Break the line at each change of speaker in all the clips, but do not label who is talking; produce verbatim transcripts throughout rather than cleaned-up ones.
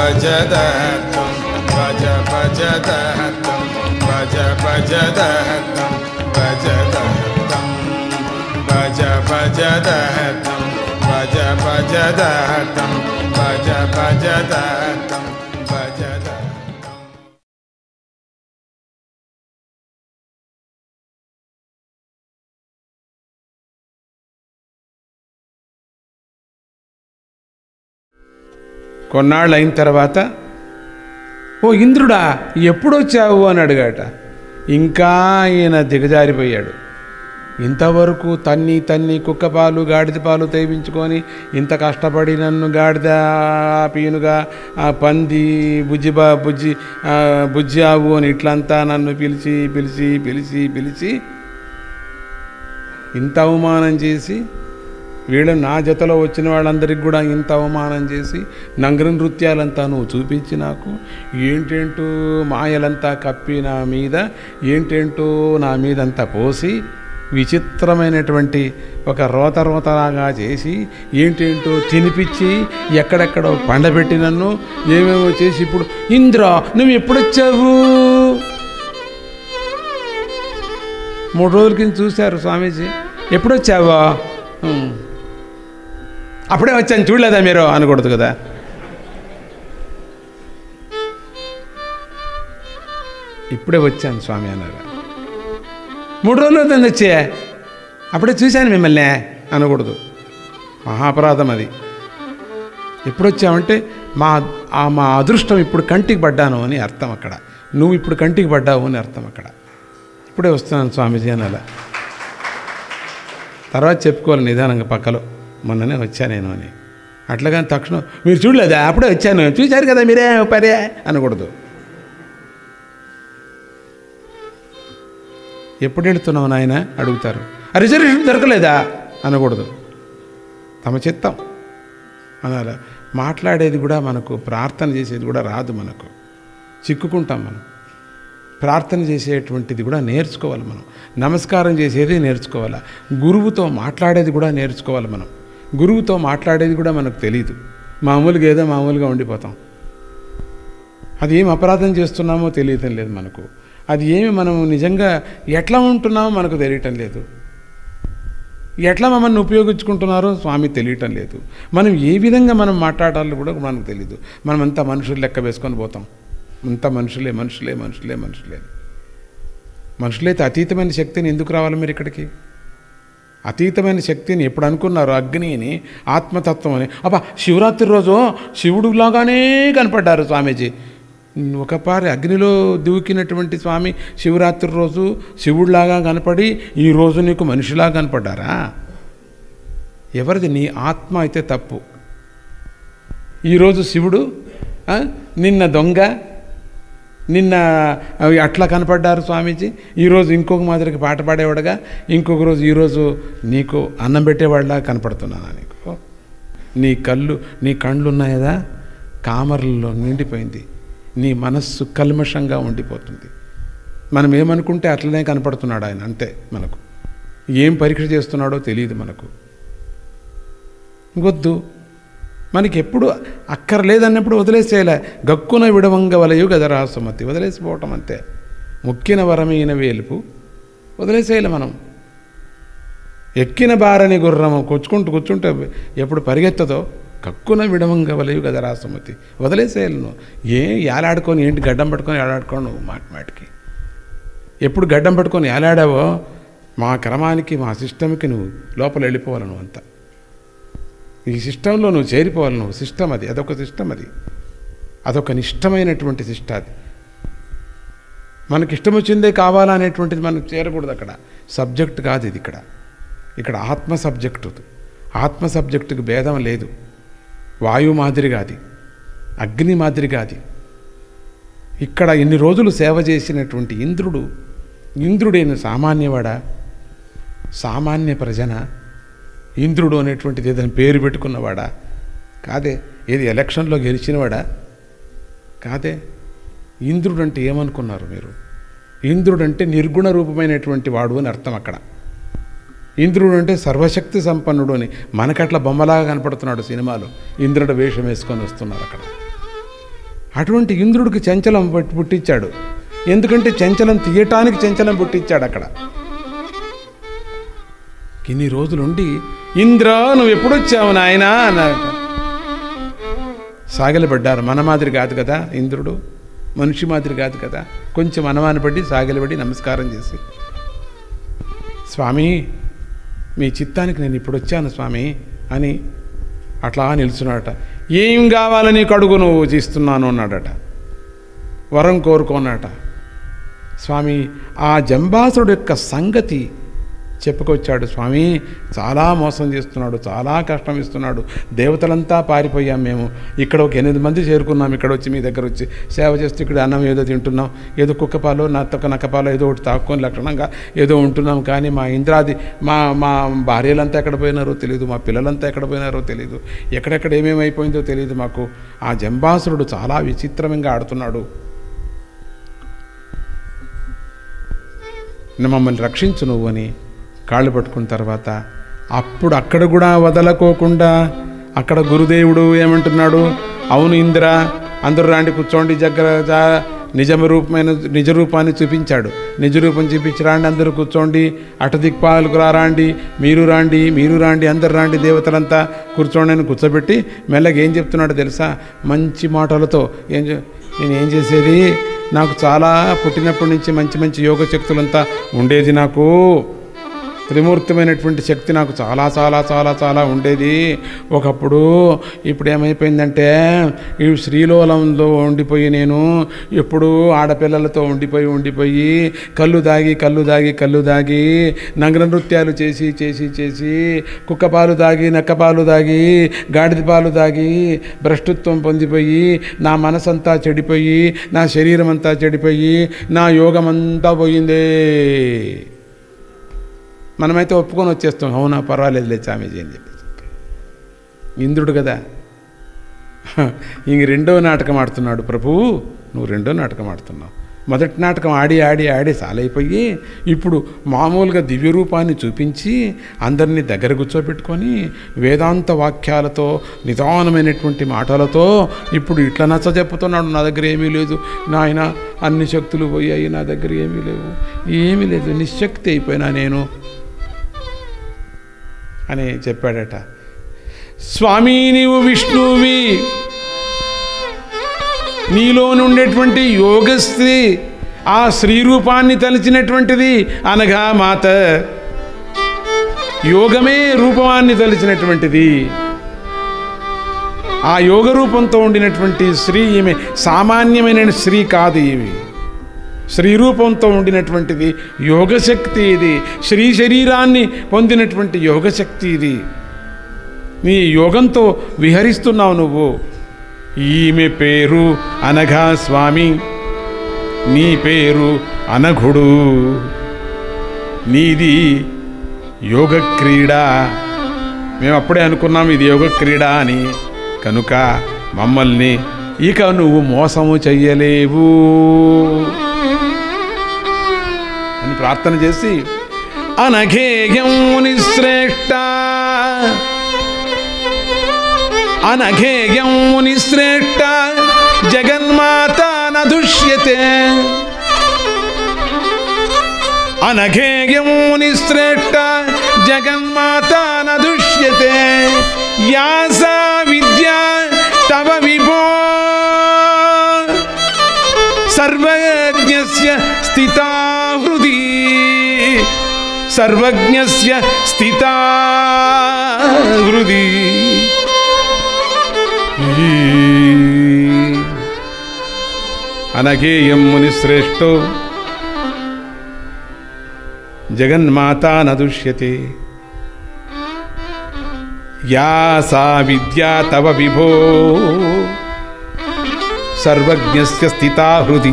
భజదహతం భజ భజదహతం భజ భజదహతం భజదహతం భజ భజదహతం భజ భజదహతం భజ భజదహతం భజదహతం. కొన్నాళ్ళు అయిన తర్వాత, ఓ ఇంద్రుడా ఎప్పుడొచ్చావు అని అడిగాట. ఇంకా ఈయన దిగజారిపోయాడు. ఇంతవరకు తన్ని తన్ని కుక్క పాలు గాడిద పాలు తేవించుకొని ఇంత కష్టపడి నన్ను గాడిద పీనుగా పంది బుజ్జి బా బుజ్జి బుజ్జి ఆవు అని ఇట్లంతా నన్ను పిలిచి పిలిచి పిలిచి పిలిచి ఇంత అవమానం చేసి, వీళ్ళు నా జతలో వచ్చిన వాళ్ళందరికీ కూడా ఇంత అవమానం చేసి నంగర నృత్యాలంతా నువ్వు చూపించి నాకు ఏంటేంటో మాయలంతా కప్పి నా మీద ఏంటేంటో నా మీదంతా పోసి విచిత్రమైనటువంటి ఒక రోత రోతలాగా చేసి ఏంటేంటో తినిపించి ఎక్కడెక్కడో పండబెట్టి నన్ను ఏమేమో చేసి ఇప్పుడు ఇంద్ర నువ్వు ఎప్పుడొచ్చావు? మూడు రోజుల కింద చూశారు స్వామీజీ. ఎప్పుడొచ్చావా? అప్పుడే వచ్చాను చూడలేదా మీరు అనకూడదు కదా. ఇప్పుడే వచ్చాను స్వామి అన్నారు. మూడు రోజులు అవుతుంది వచ్చే, అప్పుడే చూశాను మిమ్మల్ని అనకూడదు. మహాపరాధం అది. ఎప్పుడు వచ్చావంటే మా మా అదృష్టం ఇప్పుడు కంటికి పడ్డాను అని అర్థం అక్కడ. నువ్వు ఇప్పుడు కంటికి పడ్డావు అని అర్థం అక్కడ. ఇప్పుడే వస్తున్నాను స్వామీజీ అని అలా తర్వాత చెప్పుకోవాలి నిదానంగా పక్కలో, మొన్ననే వచ్చా నేను అని. అట్లాగని తక్షణం మీరు చూడలేదా అప్పుడే వచ్చాను చూశారు కదా మీరే పరే అనకూడదు. ఎప్పుడు వెళుతున్నావు నాయన అడుగుతారు. ఆ రిజర్వేషన్ దొరకలేదా అనకూడదు. తమ చిత్తం అనాల. మాట్లాడేది కూడా మనకు, ప్రార్థన చేసేది కూడా రాదు మనకు, చిక్కుకుంటాం మనం. ప్రార్థన చేసేటువంటిది కూడా నేర్చుకోవాలి మనం. నమస్కారం చేసేది నేర్చుకోవాలి. గురువుతో మాట్లాడేది కూడా నేర్చుకోవాలి మనం. గురువుతో మాట్లాడేది కూడా మనకు తెలియదు. మామూలుగా ఏదో మామూలుగా ఉండిపోతాం. అది ఏం అపరాధం చేస్తున్నామో తెలియటం లేదు మనకు. అది ఏమి మనం నిజంగా ఎట్లా ఉంటున్నామో మనకు తెలియటం లేదు. ఎట్లా మమ్మల్ని ఉపయోగించుకుంటున్నారో స్వామి తెలియటం లేదు. మనం ఏ విధంగా మనం మాట్లాడాలో కూడా మనకు తెలియదు. మనమంతా మనుషులు లెక్క వేసుకొని పోతాం. అంతా మనుషులే మనుషులే మనుషులే మనుషులే. మనుషులైతే అతీతమైన శక్తిని ఎందుకు రావాలి మీరు ఇక్కడికి? అతీతమైన శక్తిని ఎప్పుడు అనుకున్నారు? అగ్నిని, ఆత్మతత్వం అని. అబ్బా శివరాత్రి రోజు శివుడులాగానే కనపడ్డారు స్వామీజీ. ఒకపారి అగ్నిలో దూకినటువంటి స్వామి శివరాత్రి రోజు శివుడిలాగా కనపడి ఈరోజు నీకు మనిషిలాగా కనపడ్డారా? ఎవరిది? నీ ఆత్మ అయితే తప్పు. ఈరోజు శివుడు, నిన్న దొంగ, నిన్న అట్లా కనపడ్డారు స్వామీజీ. ఈరోజు ఇంకొక మాదిరికి పాట పాడేవాడుగా, ఇంకొక రోజు ఈరోజు నీకు అన్నం పెట్టేవాడిలా కనపడుతున్నానా నీకు? నీ కళ్ళు నీ కళ్ళు ఉన్నాయదా కామర్లలో నిండిపోయింది. నీ మనస్సు కల్మషంగా ఉండిపోతుంది. మనం ఏమనుకుంటే అట్లనే కనపడుతున్నాడు ఆయన, అంతే. మనకు ఏం పరీక్ష చేస్తున్నాడో తెలియదు మనకు. వద్దు, మనకి ఎప్పుడు అక్కర్లేదన్నప్పుడు వదిలేసేయాలి. గక్కున విడవంగ వలయు గదరా సుమతి, వదిలేసిపోవటం అంతే. ముక్కిన వరమైన వేలుపు వదిలేసేయాలి మనం. ఎక్కిన బారని గుర్రము కూర్చుకుంటూ కూర్చుంటే ఎప్పుడు పరిగెత్తదో కక్కున విడవంగ వలయు గదరా సుమతి, వదిలేసేయాలి. నువ్వు ఏ ఏలాడుకొని ఏంటి గడ్డం పట్టుకొని ఏలాడుకో నువ్వు మాట మాటికి. ఎప్పుడు గడ్డం పట్టుకొని ఏలాడావో మా క్రమానికి మా సిస్టమ్కి నువ్వు లోపల వెళ్ళిపోవాలి. నువ్వు అంతా ఈ సిస్టంలో నువ్వు చేరిపోవాలి. నువ్వు సిస్టమ్ అది, అదొక సిస్టమ్ అది, అదొక నిష్టమైనటువంటి సిస్ట. అది మనకి ఇష్టం వచ్చిందే కావాలనేటువంటిది మనకు చేరకూడదు. అక్కడ సబ్జెక్ట్ కాదు ఇది. ఇక్కడ ఇక్కడ ఆత్మ సబ్జెక్టు. ఆత్మ సబ్జెక్టుకి భేదం లేదు. వాయువు మాదిరిగా అది, అగ్ని మాదిరిగా అది. ఇక్కడ ఇన్ని రోజులు సేవ చేసినటువంటి ఇంద్రుడు, ఇంద్రుడైన సామాన్యవాడా, సామాన్య ప్రజన? ఇంద్రుడు అనేటువంటిది ఏదైనా పేరు పెట్టుకున్నవాడా? కాదే. ఏది ఎలక్షన్లో గెలిచినవాడా? కాదే. ఇంద్రుడు అంటే ఏమనుకున్నారు మీరు? ఇంద్రుడు అంటే నిర్గుణ రూపమైనటువంటి వాడు అని అర్థం. అక్కడ ఇంద్రుడు అంటే సర్వశక్తి సంపన్నుడు అని. మనకట్లా బొమ్మలాగా కనపడుతున్నాడు సినిమాలో. ఇంద్రుడు వేషం వేసుకొని వస్తున్నారు అక్కడ. అటువంటి ఇంద్రుడికి చంచలం పుట్టించాడు. ఎందుకంటే చంచలం తీయటానికి చంచలం పుట్టించాడు అక్కడ. ఇన్ని రోజులుండి ఇంద్ర నువ్వు ఎప్పుడొచ్చావు నాయనా అన్నాడు. సాగిలపడ్డారు. మన మాదిరి కాదు కదా ఇంద్రుడు, మనిషి మాదిరి కాదు కదా. కొంచెం అనుమానపడి సాగిలపడి నమస్కారం చేసి, స్వామి మీ చిత్తానికి నేను ఇప్పుడు వచ్చాను స్వామి అని అట్లా నిలుచున్నాడట. ఏం కావాలని నీకు అడుగు నువ్వు చేస్తున్నాను అన్నాడట. వరం కోరుకోనట. స్వామి ఆ జంబాసుడు యొక్క సంగతి చెప్పుకొచ్చాడు. స్వామి చాలా మోసం చేస్తున్నాడు, చాలా కష్టం ఇస్తున్నాడు, దేవతలంతా పారిపోయాం మేము, ఇక్కడ ఒక ఎనిమిది మంది చేరుకున్నాం, ఇక్కడ వచ్చి మీ దగ్గర వచ్చి సేవ చేస్తూ ఇక్కడ అన్నం ఏదో తింటున్నాం, ఏదో కుక్కపాలో నత్తొక నక్కపాలో ఏదో ఒకటి తాక్కుని లక్షణంగా ఏదో ఉంటున్నాం. కానీ మా ఇంద్రాది మా మా భార్యలంతా ఎక్కడ పోయినారో తెలియదు, మా పిల్లలంతా ఎక్కడ పోయినారో తెలియదు, ఎక్కడెక్కడ ఏమేమి అయిపోయిందో తెలియదు మాకు. ఆ జంబాసురుడు చాలా విచిత్రంగా ఆడుతున్నాడు, మమ్మల్ని రక్షించు నువ్వు అని కాళ్ళు పట్టుకున్న తర్వాత అప్పుడు అక్కడ కూడా వదలకోకుండా అక్కడ గురుదేవుడు ఏమంటున్నాడు, అవును ఇంద్ర అందరూ రాండి కూర్చోండి దగ్గర నిజమ రూపమైన నిజ రూపాన్ని చూపించాడు. నిజ రూపం చూపించి రాండి అందరూ కూర్చోండి, అటు దిక్పాలకు రాండి, మీరు రాండి మీరు రాండి అందరు రాండి దేవతలంతా కూర్చోండి అని కూర్చోబెట్టి మెల్లగా ఏం చెప్తున్నాడు తెలుసా, మంచి మాటలతో. ఏం నేను ఏం చేసేది, నాకు చాలా పుట్టినప్పటి నుంచి మంచి మంచి యోగ శక్తులంతా ఉండేది, నాకు త్రిమూర్తమైనటువంటి శక్తి నాకు చాలా చాలా చాలా చాలా ఉండేది ఒకప్పుడు. ఇప్పుడు ఏమైపోయిందంటే ఈ శ్రీలోలంలో ఉండిపోయి నేను ఎప్పుడు ఆడపిల్లలతో ఉండిపోయి ఉండిపోయి కళ్ళు దాగి కళ్ళు దాగి కళ్ళు దాగి నగర నృత్యాలు చేసి చేసి చేసి కుక్కపాలు దాగి నక్కపాలు దాగి గాడిద పాలు దాగి భ్రష్టత్వం పొందిపోయి నా మనసంతా చెడిపోయి నా శరీరం అంతా చెడిపోయి నా యోగం అంతా పోయిందే. మనమైతే ఒప్పుకొని వచ్చేస్తాం, అవునా పర్వాలేదులే స్వామీజీ అని చెప్పేసి. ఇంద్రుడు కదా ఇంక రెండో నాటకం ఆడుతున్నాడు ప్రభువు, నువ్వు రెండో నాటకం ఆడుతున్నావు. మొదటి నాటకం ఆడి ఆడి ఆడి సాలైపోయి ఇప్పుడు మామూలుగా దివ్య రూపాన్ని చూపించి అందరినీ దగ్గర కూర్చోబెట్టుకొని వేదాంత వాక్యాలతో నిదానమైనటువంటి మాటలతో ఇప్పుడు ఇట్లా నచ్చ చెప్పుతున్నాడు, నా దగ్గర ఏమీ లేదు నాయన, అన్ని శక్తులు పోయాయి, నా దగ్గర ఏమీ లేవు, ఏమీ లేదు, నిశ్శక్తి అయిపోయినా నేను అని చెప్పాడట. స్వామి నీవు విష్ణువి, నీలో ఉండేటువంటి యోగశ్రీ ఆ శ్రీ రూపాన్ని తలిచినటువంటిది అనగా మాత, యోగమే రూపాన్ని తలిచినటువంటిది. ఆ యోగ రూపంతో ఉండినటువంటి శ్రీ ఈమె సామాన్యమైన శ్రీ కాదు, ఇవి శ్రీ రూపంతో ఉండినటువంటిది యోగశక్తి, ఇది శ్రీ శరీరాన్ని పొందినటువంటి యోగశక్తి, ఇది నీ యోగంతో విహరిస్తున్నావు నువ్వు. ఈమె పేరు అనగా స్వామి, నీ పేరు అనఘుడు, నీది యోగ క్రీడ. మేము అప్పుడే అనుకున్నాం ఇది యోగ క్రీడ అని, కనుక మమ్మల్ని ఇక నువ్వు మోసము చెయ్యలేవు అని ప్రార్థన చేసి, అనఘేయం మునిశ్రేష్ట అనఘేయం మునిశ్రేష్ట జగన్మాత నదుష్యతే, అనఘేయం మునిశ్రేష్ట జగన్మాత నదుష్యతే, యాసా విద్యా తవ విభో సర్వజ్ఞస్య స్థితా హృది, సర్వజ్ఞస్య స్థితా హృది. అనఘేయం మునిశ్రేష్టో జగన్మాతా నదుష్యతే, యా సా విద్యా తవ విభో సర్వజ్ఞస్య స్థితా హృది.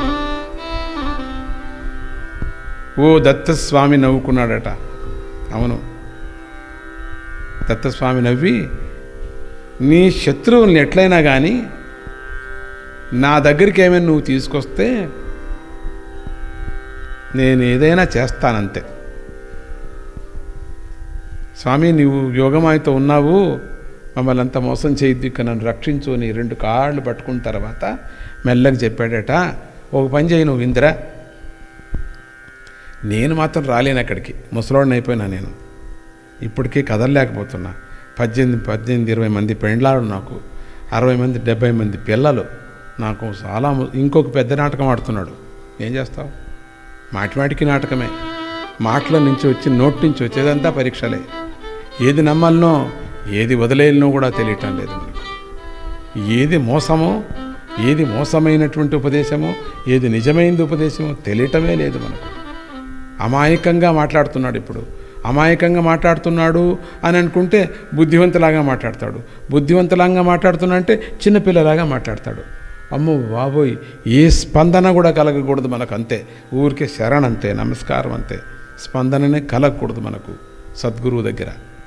ఓ దత్తస్వామి నవ్వుకున్నాడట. అవును, దత్తస్వామి నవ్వి, నీ శత్రువుల్ని ఎట్లయినా కానీ నా దగ్గరికి ఏమైనా నువ్వు తీసుకొస్తే నేను ఏదైనా చేస్తానంతే. స్వామి నీవు యోగమాయతో ఉన్నావు, మమ్మల్ని అంతా మోసం చేయొద్దు, ఇక నన్ను రక్షించు అని రెండు కాళ్ళు పట్టుకున్న తర్వాత మెల్లగా చెప్పాడట, ఒక పని చేయి నువ్వు ఇంద్ర, నేను మాత్రం రాలేను అక్కడికి, ముసలోడిని అయిపోయినా నేను, ఇప్పటికీ కదలలేకపోతున్నా. పద్దెనిమిది పద్దెనిమిది ఇరవై మంది పెండ్లాడు నాకు, అరవై మంది డెబ్బై మంది పిల్లలు నాకు, చాలా ఇంకొక పెద్ద నాటకం ఆడుతున్నాడు. ఏం చేస్తావు? మాటి మాటికి నాటకమే, మాటల నుంచి వచ్చి నోటి నుంచి వచ్చేదంతా పరీక్షలే. ఏది నమ్మాలనో ఏది వదిలేయాలనో కూడా తెలియటం లేదు మనకు. ఏది మోసమో ఏది మోసమైనటువంటి ఉపదేశమో ఏది నిజమైనది ఉపదేశమో తెలియటమే లేదు మనకు. అమాయకంగా మాట్లాడుతున్నాడు. ఇప్పుడు అమాయకంగా మాట్లాడుతున్నాడు అని అనుకుంటే బుద్ధివంతులాగా మాట్లాడతాడు, బుద్ధివంతులాగా మాట్లాడుతున్నా అంటే చిన్నపిల్లలాగా మాట్లాడతాడు. అమ్మో బాబోయ్, ఏ స్పందన కూడా కలగకూడదు మనకు, అంతే. ఊరికే శరణ్ అంతే, నమస్కారం అంతే, స్పందననే కలగకూడదు మనకు సద్గురువు దగ్గర.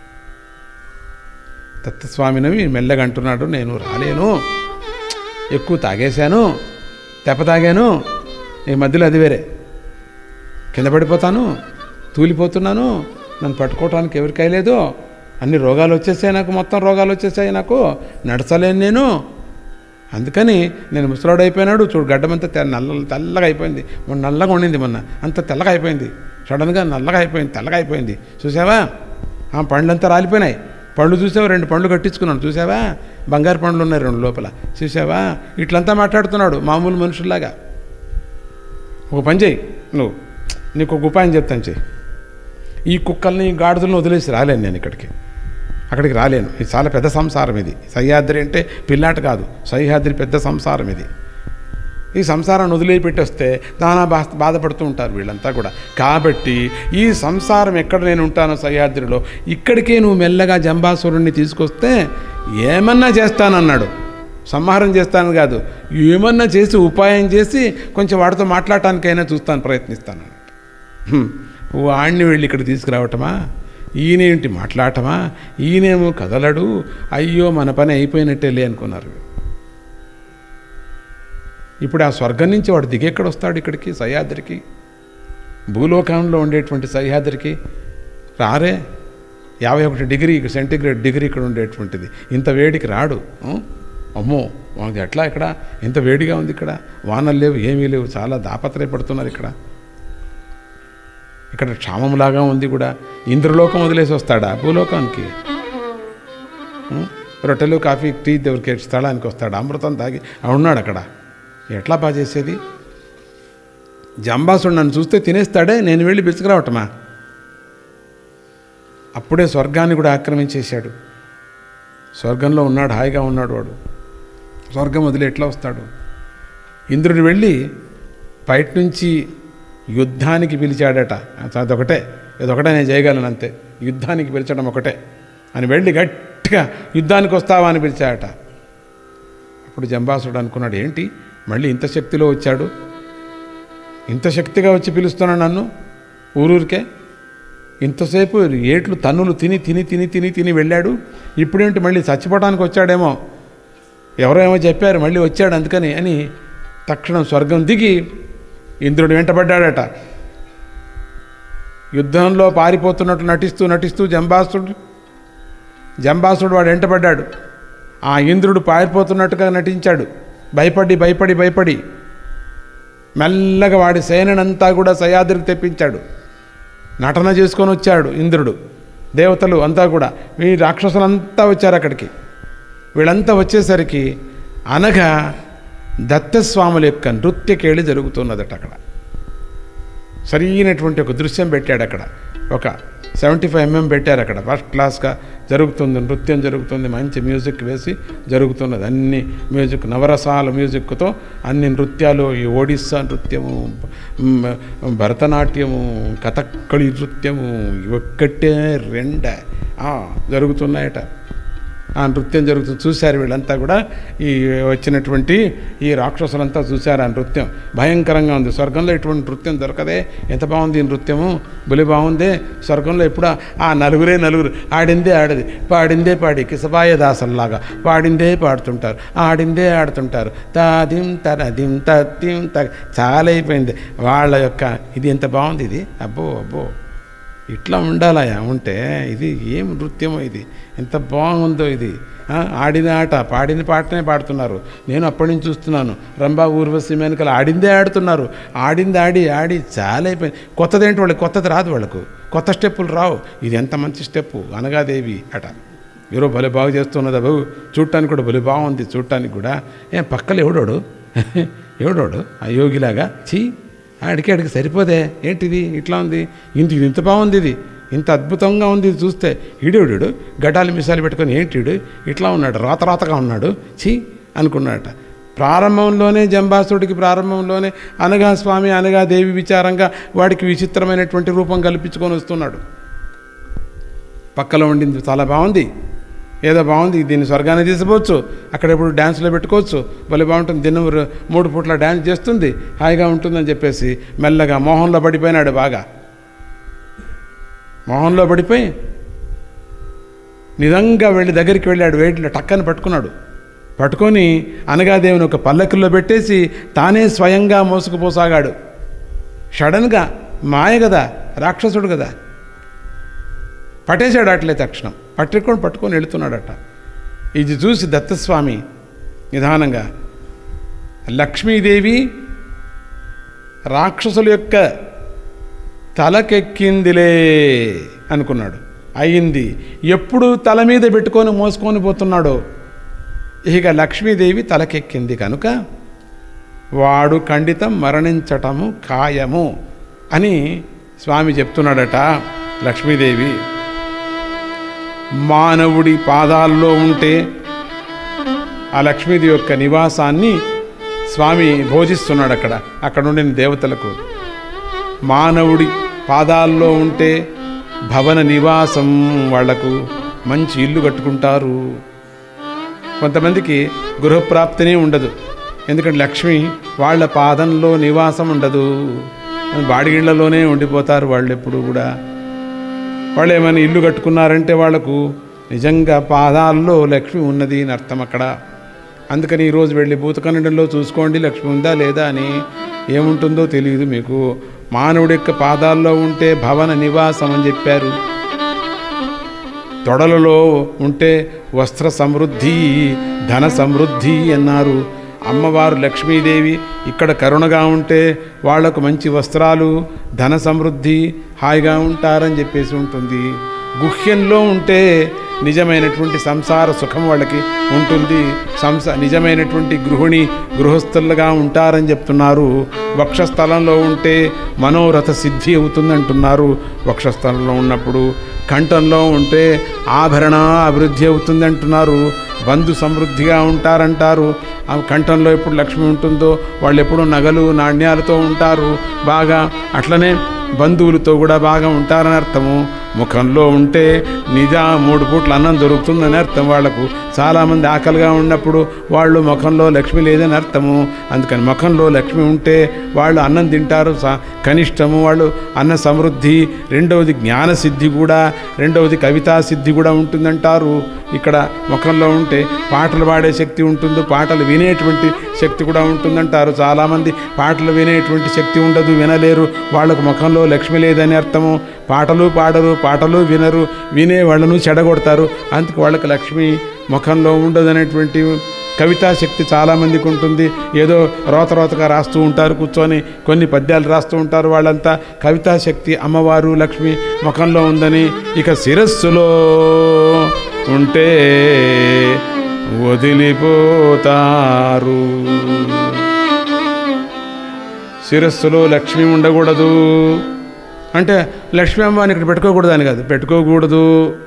దత్తస్వామినవి మెల్లగా అంటున్నాడు, నేను రాలేను, ఎక్కువ తాగేశాను, తెప్ప తాగాను, ఈ మధ్యలో అది వేరే, కింద పడిపోతాను, తూలిపోతున్నాను, నన్ను పట్టుకోవటానికి ఎవరికై లేదు, అన్ని రోగాలు వచ్చేసాయి నాకు, మొత్తం రోగాలు వచ్చేసాయి నాకు, నడచలేను నేను, అందుకని నేను ముసలాడు అయిపోయినాడు. చూడు గడ్డమంతా తె నల్ల తెల్లగా అయిపోయింది, మొన్న నల్లగా ఉండింది, మొన్న అంత తెల్లగా అయిపోయింది, సడన్గా నల్లగా అయిపోయింది, తెల్లగా అయిపోయింది. చూసావా, ఆ పండ్లంతా రాలిపోయినాయి, పళ్ళు చూసావా, రెండు పండ్లు కట్టించుకున్నాను చూసావా, బంగారు పండ్లు ఉన్నాయి రెండు లోపల చూసావా, ఇట్లంతా మాట్లాడుతున్నాడు మామూలు మనుషుల్లాగా. ఒక పని చేయి నువ్వు, నీకు ఒక ఉపాయం చెప్తాను చెయ్యి. ఈ కుక్కల్ని గాడిదలను వదిలేసి రాలేను నేను ఇక్కడికి, అక్కడికి రాలేను, ఇది చాలా పెద్ద సంసారం ఇది. సహ్యాద్రి అంటే పిల్లాట కాదు, సహ్యాద్రి పెద్ద సంసారం ఇది. ఈ సంసారాన్ని వదిలిపెట్టి వస్తే నానా బా బాధపడుతూ ఉంటారు వీళ్ళంతా కూడా. కాబట్టి ఈ సంసారం ఎక్కడ నేను ఉంటానో సహ్యాద్రిలో, ఇక్కడికే నువ్వు మెల్లగా జంబాసురుణ్ణి తీసుకొస్తే ఏమన్నా చేస్తానన్నాడు. సంహారం చేస్తాను కాదు, ఏమన్నా చేసి ఉపాయం చేసి కొంచెం వాడితో మాట్లాడటానికైనా చూస్తాను, ప్రయత్నిస్తాను అన్నట్టు. వాడిని వెళ్ళి ఇక్కడ తీసుకురావటమా, ఈయనేంటి మాట్లాడటమా, ఈయనేమో కదలడు, అయ్యో మన పని అయిపోయినట్టేలే అనుకున్నారు. ఇప్పుడు ఆ స్వర్గం నుంచి వాడు దిగెక్కడ వస్తాడు ఇక్కడికి సహ్యాద్రికి, భూలోకంలో ఉండేటువంటి సహ్యాద్రికి రారే. యాభై ఒకటి డిగ్రీ సెంటిగ్రేడ్ డిగ్రీ ఇక్కడ ఉండేటువంటిది, ఇంత వేడికి రాడు. అమ్మో మనకి ఎట్లా ఇక్కడ, ఇంత వేడిగా ఉంది ఇక్కడ, వానలు లేవు ఏమీ లేవు, చాలా దాపత్రయపడుతున్నారు ఇక్కడ. ఇక్కడ క్షామంలాగా ఉంది కూడా. ఇంద్రలోకం వదిలేసి వస్తాడా భూలోకానికి? రొట్టెలు కాఫీ టీ ఎవరికి స్థలానికి వస్తాడు, అమృతం తాగి ఉన్నాడు అక్కడ. ఎట్లా బాగా చేసేది? జంబాసుడు నన్ను చూస్తే తినేస్తాడే, నేను వెళ్ళి బిచ్చుకురావటమా? అప్పుడే స్వర్గాన్ని కూడా ఆక్రమించేశాడు. స్వర్గంలో ఉన్నాడు, హాయిగా ఉన్నాడు వాడు. స్వర్గం వదిలి ఎట్లా వస్తాడు? ఇంద్రుడు వెళ్ళి బయట నుంచి యుద్ధానికి పిలిచాడట. అదొకటే, ఇదొకటే నేను చేయగలను అంతే, యుద్ధానికి పిలిచడం ఒకటే అని వెళ్ళి గట్టిగా యుద్ధానికి వస్తావా అని పిలిచాడట. అప్పుడు జంబాసుడు అనుకున్నాడు, ఏంటి మళ్ళీ ఇంత శక్తిలో వచ్చాడు, ఇంత శక్తిగా వచ్చి పిలుస్తున్నాడు నన్ను ఊరూరికే, ఇంతసేపు ఏట్లు తన్నులు తిని తిని తిని తిని తిని వెళ్ళాడు, ఇప్పుడేంటి మళ్ళీ చచ్చిపోవడానికి వచ్చాడేమో, ఎవరో ఏమో చెప్పారు మళ్ళీ వచ్చాడు అందుకని అని తక్షణం స్వర్గం దిగి ఇంద్రుడు వెంటబడ్డాడట. యుద్ధంలో పారిపోతున్నట్టు నటిస్తూ నటిస్తూ జంబాసుడు జంబాసుడు వాడు వెంటబడ్డాడు. ఆ ఇంద్రుడు పారిపోతున్నట్టుగా నటించాడు, భయపడి భయపడి భయపడి మెల్లగా వాడి సేనంతా కూడా సహ్యాద్రికి తెప్పించాడు. నటన చేసుకొని వచ్చాడు ఇంద్రుడు, దేవతలు అంతా కూడా, ఈ రాక్షసులంతా వచ్చారు అక్కడికి. వీళ్ళంతా వచ్చేసరికి అనగా దత్తస్వాముల యొక్క నృత్యకేళి జరుగుతున్నదట అక్కడ. సరైనటువంటి ఒక దృశ్యం పెట్టాడు అక్కడ, ఒక సెవెంటీ ఫైవ్ ఎంఎం పెట్టారు అక్కడ, ఫస్ట్ క్లాస్గా జరుగుతుంది, నృత్యం జరుగుతుంది, మంచి మ్యూజిక్ వేసి జరుగుతున్నది. అన్ని మ్యూజిక్, నవరసాల మ్యూజిక్తో అన్ని నృత్యాలు, ఈ ఒడిస్సా నృత్యము, భరతనాట్యము, కథక్కళి నృత్యము, ఒక్కటే రెండే జరుగుతున్నాయట. ఆ నృత్యం జరుగుతుంది. చూశారు వీళ్ళంతా కూడా, ఈ వచ్చినటువంటి ఈ రాక్షసులంతా చూశారు ఆ నృత్యం. భయంకరంగా ఉంది. స్వర్గంలో ఇటువంటి నృత్యం దొరకదే, ఎంత బాగుంది ఈ నృత్యము, బలి బాగుందే. స్వర్గంలో ఎప్పుడు ఆ నలుగురే నలుగురు, ఆడిందే ఆడది, పాడిందే పాడి, కిసబాయ దాసల్లాగా పాడిందే పాడుతుంటారు, ఆడిందే ఆడుతుంటారు. తాదిం తరదిం తత్తిం త చాలా అయిపోయింది వాళ్ళ యొక్క. ఇది ఎంత బాగుంది ఇది, అబ్బో అబ్బో ఇట్లా ఉండాలయా. ఉంటే ఇది ఏం నృత్యమో, ఇది ఎంత బాగుందో, ఇది ఆడిన ఆట పాడిన పాటనే పాడుతున్నారు. నేను అప్పటి నుంచి చూస్తున్నాను. రంభా ఊర్వశి మేనకలు ఆడిందే ఆడుతున్నారు. ఆడింది ఆడి ఆడి చాలా అయిపోయింది. కొత్తది ఏంటి వాళ్ళకి, కొత్తది రాదు వాళ్ళకు, కొత్త స్టెప్పులు రావు. ఇది ఎంత మంచి స్టెప్పు, అనగాదేవి అట. ఎవరో భలే బాగు చేస్తున్నదా బాబు, చూడటానికి కూడా భలే బాగుంది, చూడటానికి కూడా. ఏం పక్కన ఎవడోడు ఎవడోడు ఆ యోగిలాగా, చీ ఆడికి ఆడికి సరిపోదే, ఏంటిది ఇట్లా ఉంది, ఇంత ఇది ఇంత బాగుంది, ఇది ఇంత అద్భుతంగా ఉంది, ఇది చూస్తే ఈడేవుడు గడ్డాలు మిసాలు పెట్టుకొని ఏంటిడు ఇట్లా ఉన్నాడు, రాత రాతగా ఉన్నాడు, చీ అనుకున్నాడట. ప్రారంభంలోనే జంబాసుడికి ప్రారంభంలోనే అనగా స్వామి అనగా దేవి విచారంగా వాడికి విచిత్రమైనటువంటి రూపం కల్పించుకొని వస్తున్నాడు. పక్కలో ఉండింది చాలా బాగుంది, ఏదో బాగుంది, దీన్ని స్వర్గాన్ని తీసుకోవచ్చు, అక్కడ ఎప్పుడు డ్యాన్స్లో పెట్టుకోవచ్చు, భలే బాగుంటుంది, దినం మూడు పూట్ల డ్యాన్స్ చేస్తుంది, హాయిగా ఉంటుందని చెప్పేసి మెల్లగా మోహంలో పడిపోయినాడు. బాగా మోహంలో పడిపోయి నిజంగా వెళ్ళి దగ్గరికి వెళ్ళాడు. వేడిలో టక్కని పట్టుకున్నాడు. పట్టుకొని అనగాదేవిని ఒక పల్లకిలో పెట్టేసి తానే స్వయంగా మోసుకుపోసాగాడు. సడన్గా మాయ కదా, రాక్షసుడు కదా, పట్టేశాడు అట్లే తక్షణం. పట్టుకొని పట్టుకొని వెళుతున్నాడట. ఇది చూసి దత్తస్వామి నిదానంగా లక్ష్మీదేవి రాక్షసుల యొక్క తలకెక్కిందిలే అనుకున్నాడు. అయింది. ఎప్పుడు తల మీద పెట్టుకొని మోసుకొని పోతున్నాడో ఇక లక్ష్మీదేవి తలకెక్కింది కనుక వాడు ఖండితం మరణించటము ఖాయము అని స్వామి చెప్తున్నాడట. లక్ష్మీదేవి మానవుడి పాదాల్లో ఉంటే ఆ లక్ష్మీదేవి యొక్క నివాసాన్ని స్వామి భోజిస్తున్నాడు. అక్కడ అక్కడ ఉండిన దేవతలకు మానవుడి పాదాల్లో ఉంటే భవన నివాసం, వాళ్లకు మంచి ఇల్లు కట్టుకుంటారు. కొంతమందికి గృహప్రాప్తినే ఉండదు, ఎందుకంటే లక్ష్మి వాళ్ళ పాదంలో నివాసం ఉండదు, బాడిగిళ్లలోనే ఉండిపోతారు వాళ్ళు ఎప్పుడు కూడా. వాళ్ళు ఏమైనా ఇల్లు కట్టుకున్నారంటే వాళ్లకు నిజంగా పాదాల్లో లక్ష్మి ఉన్నది అని అర్థం అక్కడ. అందుకని ఈరోజు వెళ్ళి భూతకన్నడంలో చూసుకోండి లక్ష్మి ఉందా లేదా అని. ఏముంటుందో తెలియదు మీకు. మానవుడి యొక్క పాదాల్లో ఉంటే భవన నివాసం అని చెప్పారు. తొడలలో ఉంటే వస్త్ర సమృద్ధి, ధన సమృద్ధి అన్నారు. అమ్మవారు లక్ష్మీదేవి ఇక్కడ కరుణగా ఉంటే వాళ్లకు మంచి వస్త్రాలు, ధన సమృద్ధి, హాయిగా ఉంటారని చెప్పేసి ఉంటుంది. గుహ్యంలో ఉంటే నిజమైనటువంటి సంసార సుఖం వాళ్ళకి ఉంటుంది. సంస నిజమైనటువంటి గృహిణి గృహస్థులుగా ఉంటారని చెప్తున్నారు. వక్షస్థలంలో ఉంటే మనోరథ సిద్ధి అవుతుందంటున్నారు. వక్షస్థలంలో ఉన్నప్పుడు కంఠంలో ఉంటే ఆభరణ అభివృద్ధి అవుతుంది అంటున్నారు. బంధు సమృద్ధిగా ఉంటారంటారు. ఆ కంఠంలో ఎప్పుడు లక్ష్మి ఉంటుందో వాళ్ళు ఎప్పుడు నగలు నాణ్యాలతో ఉంటారు బాగా. అట్లనే బంధువులతో కూడా బాగా ఉంటారని అర్థము. ముఖంలో ఉంటే నిజా మూడు పూట్ల అన్నం దొరుకుతుందని అర్థం. వాళ్లకు చాలామంది ఆకలిగా ఉన్నప్పుడు వాళ్ళు ముఖంలో లక్ష్మి లేదని అర్థము. అందుకని ముఖంలో లక్ష్మి ఉంటే వాళ్ళు అన్నం తింటారు కనిష్టము, వాళ్ళు అన్న సమృద్ధి. రెండవది జ్ఞానసిద్ధి కూడా, రెండవది కవితా సిద్ధి కూడా ఉంటుందంటారు. ఇక్కడ ముఖంలో ఉంటే పాటలు పాడే శక్తి ఉంటుంది, పాటలు వినేటువంటి శక్తి కూడా ఉంటుందంటారు. చాలామంది పాటలు వినేటువంటి శక్తి ఉండదు, వినలేరు, వాళ్ళకు ముఖంలో లక్ష్మి లేదని అర్థము. పాటలు పాడరు, పాటలు వినరు, వినే వాళ్ళను చెడగొడతారు. అందుకు వాళ్ళకి లక్ష్మి ముఖంలో ఉండదనేటువంటి కవితా శక్తి చాలామందికి ఉంటుంది. ఏదో రోత రోతగా రాస్తూ ఉంటారు, కూర్చొని కొన్ని పద్యాలు రాస్తూ ఉంటారు. వాళ్ళంతా కవితా శక్తి అమ్మవారు లక్ష్మి ముఖంలో ఉందని. ఇక శిరస్సులో ఉంటే వదిలిపోతారు. శిరస్సులో లక్ష్మి ఉండకూడదు అంటే లక్ష్మీ అమ్మని ఇక్కడ పెట్టుకోకూడదు అని కాదు, పెట్టుకోకూడదు,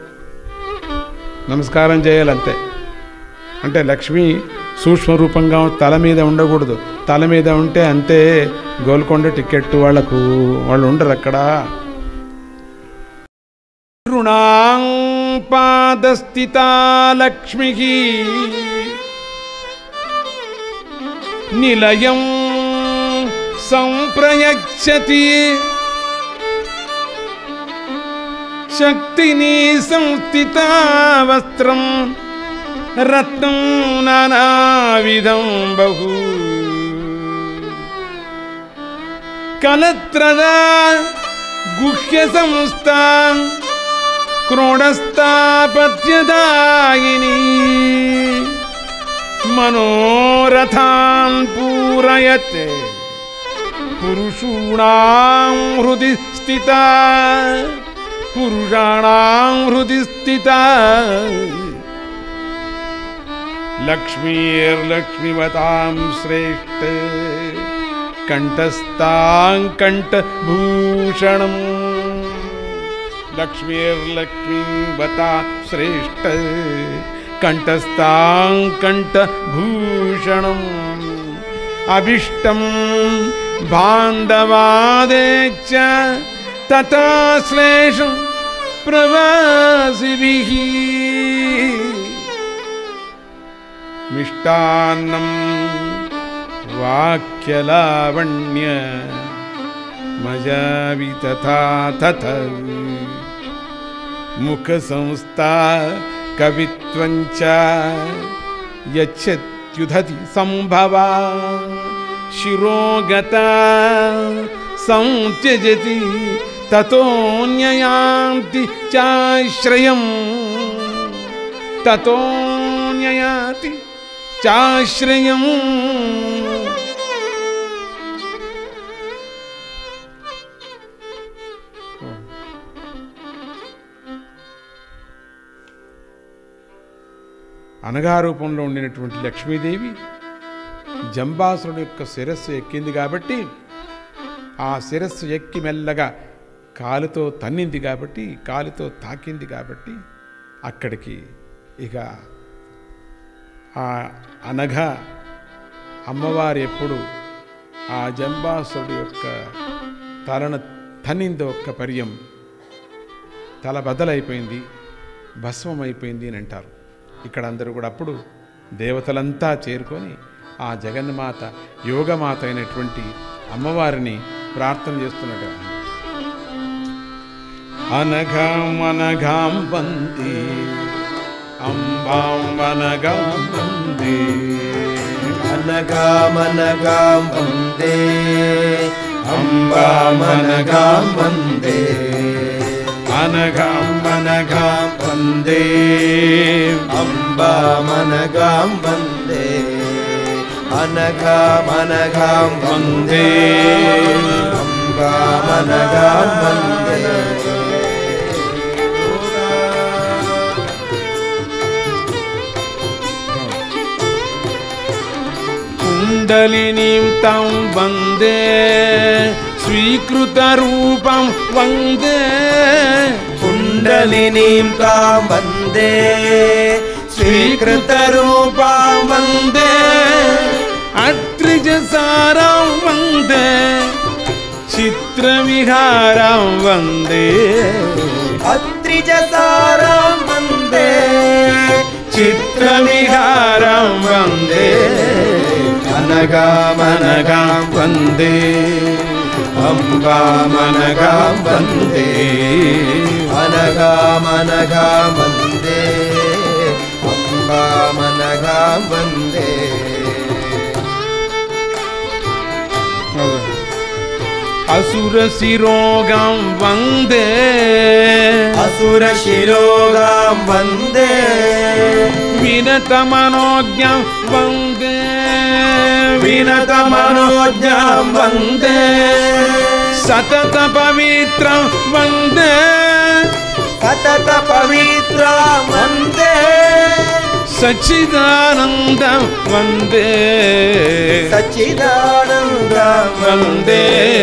నమస్కారం చేయాలంతే. అంటే లక్ష్మి సూక్ష్మరూపంగా తల మీద ఉండకూడదు. తల మీద ఉంటే అంతే గోల్కొండ టికెట్ వాళ్ళకు, వాళ్ళు ఉండరు అక్కడ. రుణాం పాదస్థితా లక్ష్మి నిలయం సంప్రయచ్చతి శక్తిని సంస్థిత వస్త్రం రత్నం నానావిధం బహు కలత్రద గుహ్య సంస్థా క్రోడస్థాపత్యదాయిని మనోరథాన్ పూరయత్ పురుషూణాం హృది స్థితా పురుషాణాం హృది స్థితా లక్ష్మీర్లక్ష్మీవతాం శ్రేష్ఠ కంఠస్థాం కంఠభూషణం లక్ష్మీర్లక్ష్మీవతా శ్రేష్ఠ కంఠస్థాం కంఠభూషణం అభిష్టం బాంధవాదేచ్చ తథా శ్లేషం ప్రవాసిభిః మిష్టాన్నం వాక్యలావణ్య మజావి తథా తథా ముఖ సంస్థా కవిత్వంచ యచ్ఛత్యుదతి సంభవా శిరోగత సంత్యజతి తతోన్యయాంతి చాశ్రయం తతోన్యయాతి చాశ్రయం. అనగా రూపంలో ఉండినటువంటి లక్ష్మీదేవి జంబాసురుడు యొక్క శిరస్సు ఎక్కింది కాబట్టి ఆ శిరస్సు ఎక్కి మెల్లగా కాలుతో తన్నింది కాబట్టి కాలుతో తాకింది కాబట్టి అక్కడికి ఇక ఆ అనగా అమ్మవారు ఎప్పుడు ఆ జంబాసురుడు యొక్క తలను తన్నిందో ఒక్క పర్యం తల బద్దలైపోయింది, భస్మం అయిపోయింది అని అంటారు. ఇక్కడ అందరూ కూడా అప్పుడు దేవతలంతా చేరుకొని ఆ జగన్మాత యోగమాత అయినటువంటి అమ్మవారిని ప్రార్థన చేస్తున్నట్టు. అనఘాం అనఘాం వందే అంబాం అనఘాం వందే
అనఘాం అనఘాం వందే అంబాం అనఘాం వందే
అనఘాం అనఘాం వందే
అంబాం అనఘాం వందే అనఘాం అనఘాం వందే అంబాం అనఘాం వందే.
కుండలినీం తం వందే స్వీకృత రూపం వందే
కుండలినీం తాం వందే స్వీకృత రూపం వందే
అత్రిజసారం వందే చిత్రవిహారం వందే
అత్రిజసారం వందే
చిత్రవిహారం వందే
అనఘాం అనఘాం
వందే
అంబాం అనఘాం వందే అనఘాం అనఘాం వందే అంబాం అనఘాం వందే.
అసుర శిరోగం వందే
అసుర శిరోగాం వందే
వినత మనోజ్ఞం వందే
వినత మనోజ్ఞాం వందే
సతత పవిత్రం వందే
సతత పవిత్రాం వందే
సచ్చిదానందం వందే
సచ్చిదానందం వందే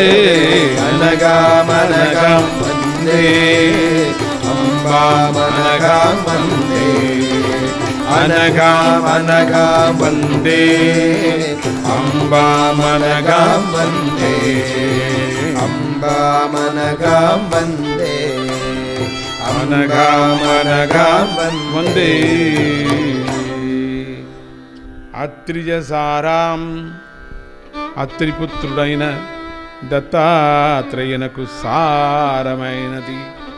అనఘాం అనఘాం వందే అంబాం అనఘాం వందే అనఘాం అనఘాం వందే అంబాం అనఘాం వందే అంబాం అనఘాం వందే
అనఘాం అనఘాం వందే. అత్రిజసారాం అత్రిపుత్రుడైన దత్తాత్రేయునకు సారమైనది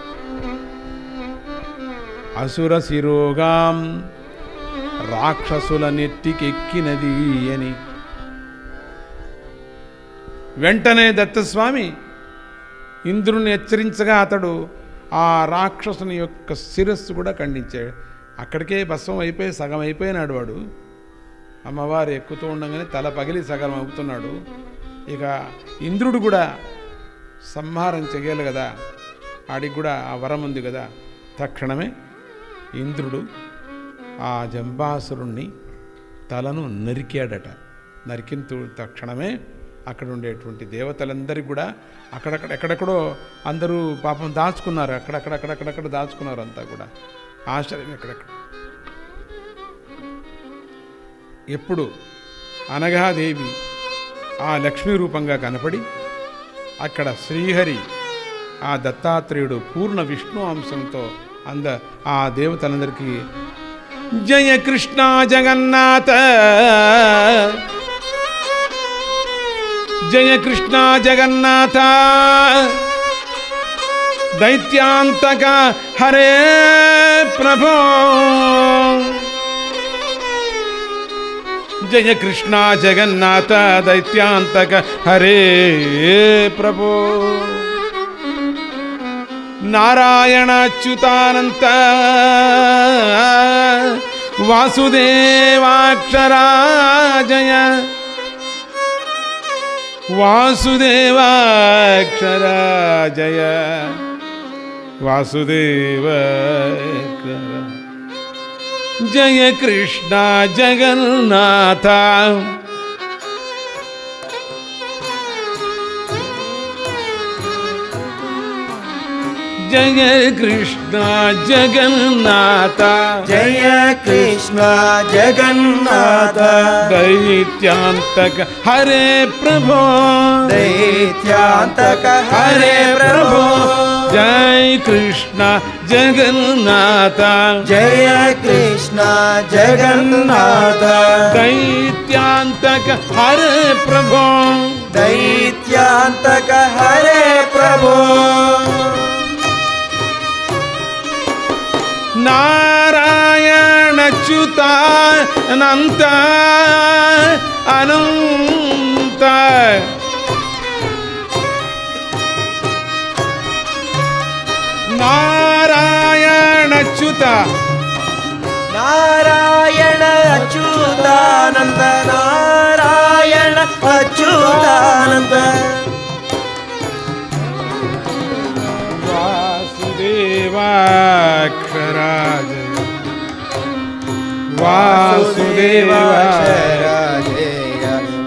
అసుర శిరోగాం రాక్షసుల నెత్తికెక్కినది అని. వెంటనే దత్తస్వామి ఇంద్రుని హెచ్చరించగా అతడు ఆ రాక్షసుని యొక్క శిరస్సు కూడా ఖండించాడు. అక్కడికే భస్మం అయిపోయి సగం అయిపోయినాడు వాడు. అమ్మవారు ఎక్కుతూ ఉండగానే తల పగిలి సగం అవుతున్నాడు. ఇక ఇంద్రుడు కూడా సంహారం చెయ్యాలి కదా, ఆడికి కూడా ఆ వరం ఉంది కదా. తక్షణమే ఇంద్రుడు ఆ జంబాసురుణ్ణి తలను నరికాడట. నరికిన తక్షణమే అక్కడ ఉండేటువంటి దేవతలందరికీ కూడా అక్కడక్కడ ఎక్కడెక్కడో అందరూ పాపం దాచుకున్నారు. అక్కడక్కడక్కడక్కడక్కడ దాచుకున్నారు అంతా కూడా. ఆశ్చర్యం ఎక్కడెక్కడ. ఎప్పుడు అనఘాదేవి ఆ లక్ష్మీ రూపంగా కనపడి అక్కడ శ్రీహరి ఆ దత్తాత్రేయుడు పూర్ణ విష్ణు అంశంతో అంద ఆ దేవతలందరికీ జయ కృష్ణ జగన్నాథ జయ కృష్ణ జగన్నాథ దైత్యాంతక హరే ప్రభో జయ కృష్ణ జగన్నాథ దైత్యాంతక హరే ప్రభో నారాయణ అచ్యుతానంత వాసుదేవాక్షరా జయ వాసుదేవాక్షరా జయ వాసుదేవాక్షరా జయ కృష్ణ జగన్నాథ జయ కృష్ణ జగన్నాథ
జయ కృష్ణ జగన్నాథ
దైత్యాంతక హరే ప్రభో
దైత్యాంతక హరే ప్రభో
జయ కృష్ణ జగన్నాథ
జయ కృష్ణ జగన్నాథ
దైత్యాంతక హరే ప్రభో
దైత్యాంతక హరే ప్రభో
నారాయణచ్యుత అనంత అనంత నారాయణచ్యుత
నారాయణ అచ్యుతానంద నారాయణ అచ్యుతానంద
వాసుదేవాక్షరా జయ వాసుదేవాక్షరా
జయ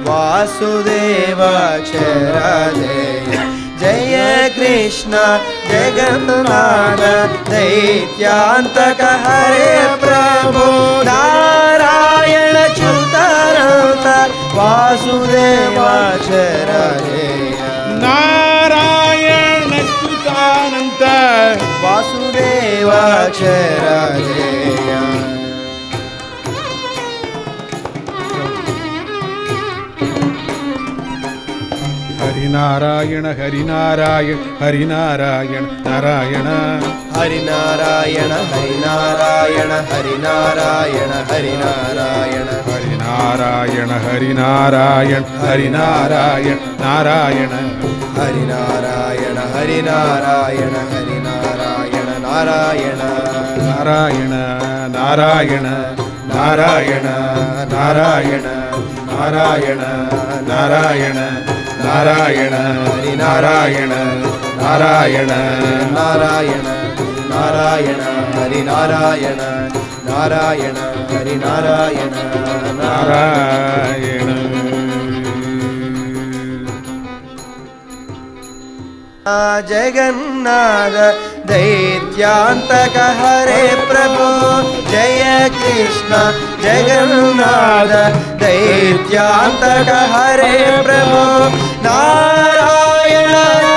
వాసుదేవాక్షరా జయ జయ కృష్ణ జగన్నాథ దైత్యాంతక హరే ప్రభో నారాయణ చ్యుతానంద వాసుదేవాక్షరా జయ
నారాయణ చ్యుతానంద
వాసుదేవాక్షరా జయ
హరినారాయణ హరినారాయణ హరినారాయణ నారాయణ
హరినారాయణ హరినారాయణ హరినారాయణ హరినారాయణ
హరినారాయణ హరినారాయణ హరినారాయణ నారాయణ
హరినారాయణ హరినారాయణ హరినారాయణ నారాయణ
నారాయణ నారాయణ నారాయణ నారాయణ నారాయణ నారాయణ నారాయణ హరి నారాయణ నారాయణ
నారాయణ నారాయణ హరి నారాయణ నారాయణ హరి నారాయణ
నారాయణ
జగన్నాథ దైత్యాంతక హరే ప్రభో జయ కృష్ణ జగన్నాథ దైత్యాంతక హరే ప్రభో నారాయణ